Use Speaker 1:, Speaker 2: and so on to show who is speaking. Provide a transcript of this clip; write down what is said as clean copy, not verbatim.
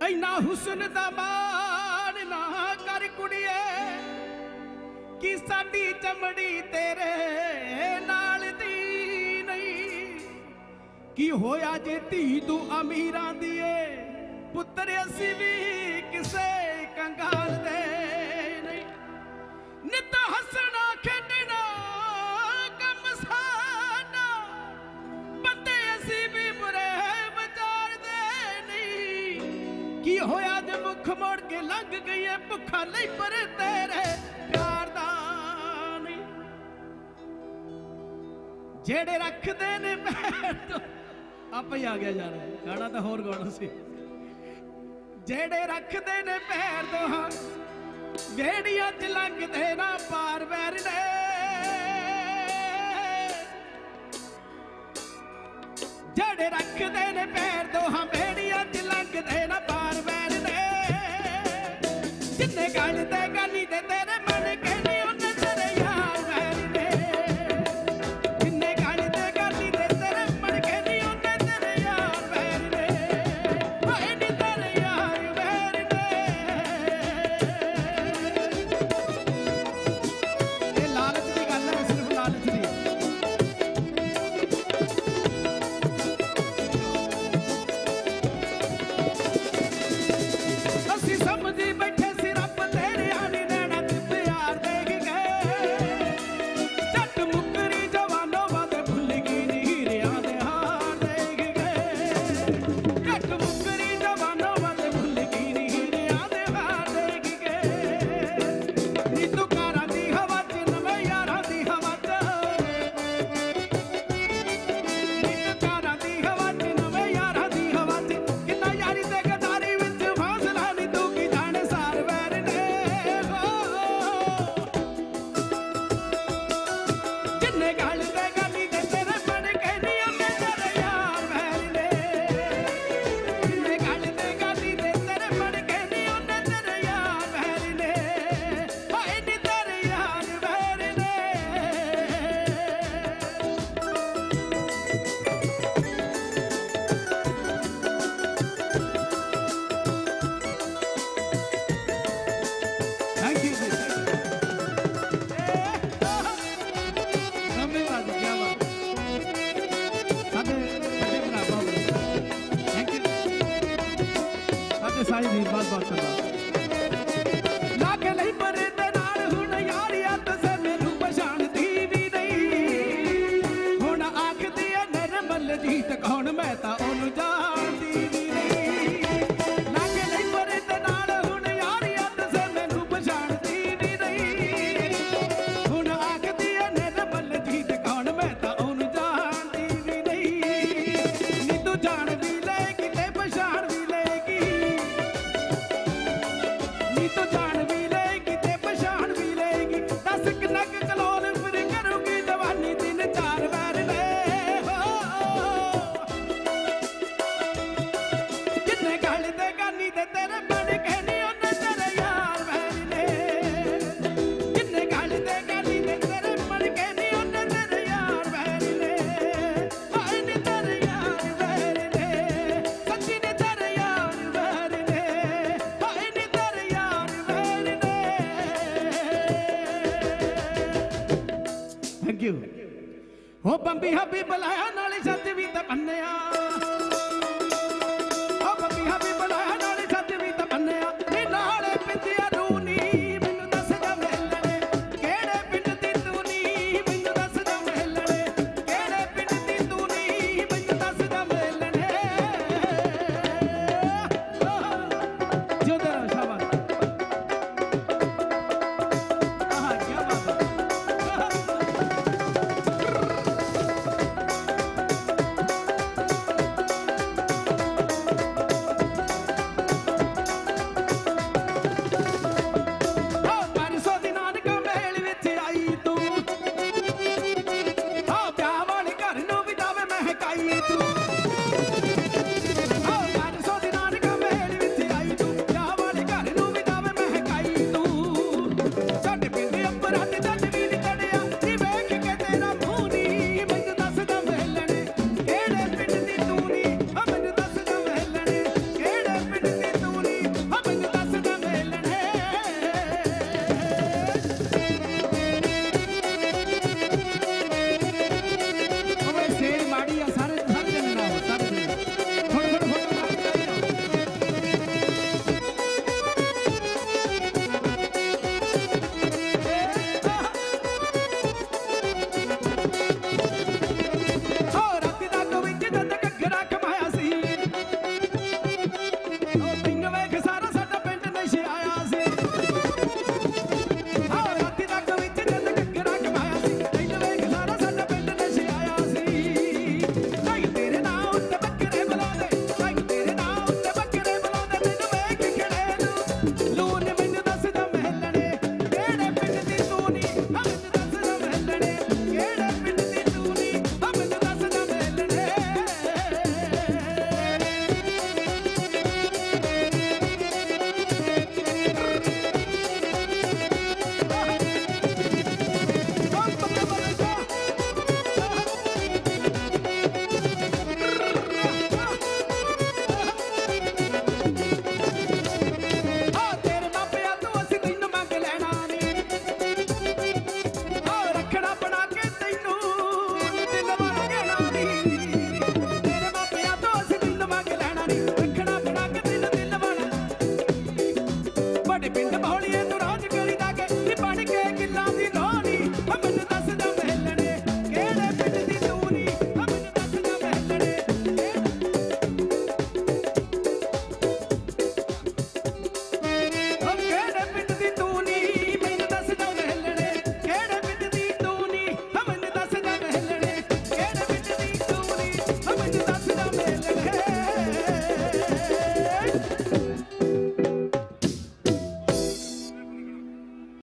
Speaker 1: इना हुस्न दा मान ना कर कुड़िए कि साडी चमड़ी तेरे नाल दी नहीं। की होया जे धी तू अमीरां दी पुत्र असी भी किसे कंगाल दे नहीं। नित हसना खेडना कम साडा बंदे असी भी बुरे विचार दे नहीं। की होया जे मुख मोड़ के लंघ गई है भुखा नहीं पर तेरे प्यार दा नहीं। जेड़े रखदे ने पैर तो आप ही आ गया यार गाना तो होर गाना सी। जेड़े रखदे ने पैर तो हाँ वेड़ियां च लंघदे ना पार वैर ने। जेड़े रखदे ने पैर तो हाँ वेड़ियां च लंघदे ना पार वैर ने। जिन्ने गल ते गली दे तेरे मन के नहीं उन्ने तेरे यार वैर ने। जिन्ने गल ते गली दे तेरे मन के नहीं उन्ने तेरे यार वैर ने। ओए नी तेरे यार वैर ने। ये लालच दी गल है सिर्फ लालच दी। असी समझी बैठे सी रब तेरे आनी नैना ते प्यार देख गए। झट मुकरी जवानों वादे भुल गई नीरियां दे हार देख गए। झट मुकरी जवानों वादे भुल गई नीरियां दे हार देख गए। नी तू कारां दी हवा च नवें यारां दी हवा च। नी तू कारां दी हवा च नवें यारां दी हवा च। किन्ना यारी ते गदारी विच फासला नी तू की जाने सार वैर ने। जिन्ने गल ते गली दे तेरे मन के नहीं उन्ने तेरे यार वैर ने। जिन्ने गल ते गली दे तेरे मन के नहीं उन्ने तेरे यार वैर ने। हाय नी तेरे यार वैर ने। Thank you ji. धन्यवाद क्या बात साडे बड़े भरा बाबू थैंक यू साडे साई दी बात बात करना लागे नहीं परे ते नाल हुण यारिया तुसे मैनू पछाणदी भी नहीं। हुण आखदी है निर्मल जीत कौन मैं तां ओनू जाणदी भी नहीं। लागे नहीं परे ते नाल हुण यारिया तुसे मैनू पछाणदी भी नहीं। हुण आखदी है निर्मल जीत कौन मैं तां ओनू जाणदी भी नहीं। नी तू जाण भी लेगी ते पछाण भी लेगी। नी तू जान भी लेगी ते पछाण भी लेगी। दस कनक कलोल फिर करूगी जवानी दिन चार वैर ने। जिन्ने गल ते गानी दे तेरे मन के नहीं उन्ने तेरे यार वैर ने। जिन्ने गल ते गानी दे तेरे मन के नहीं उन्ने तेरे यार वैर ने। हाय नी तेरे यार वैर ने। सच्ची ने तेरे यार वैर ने। हाय नी तेरे यार वैर ने। Thank you. हो बंबी हबी बुलाया नाले सच भी ते बन्निया।